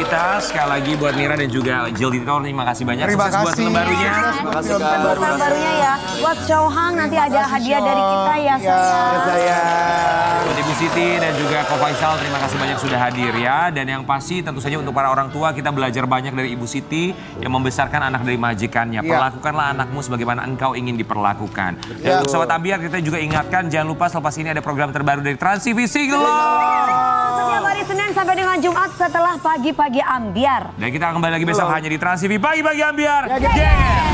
kita. Sekali lagi buat Mira dan juga Jill Titor, terima kasih banyak. Terima Sukses buat kasih. film barunya. Terima kasih Kak. Film barunya ya. Buat Chow Hang nanti ada hadiah dari kita ya sayang. Buat Ibu Siti dan juga Ko Faisal, terima kasih banyak sudah hadir ya. Dan yang pasti tentu saja untuk para orang tua kita belajar banyak dari Ibu Siti yang membesarkan anak dari majikannya. Perlakukanlah anakmu sebagaimana engkau ingin diperlakukan. Dan untuk Sobat Ambiar kita juga ingatkan jangan lupa selepas ini ada program terbaru dari Trans TV Singelong. Setiap hari Senin sampai dengan Jumat setelah pagi-pagi Ambiar. Dan kita akan kembali lagi besok hanya di Trans TV Pagi-Pagi Ambiar.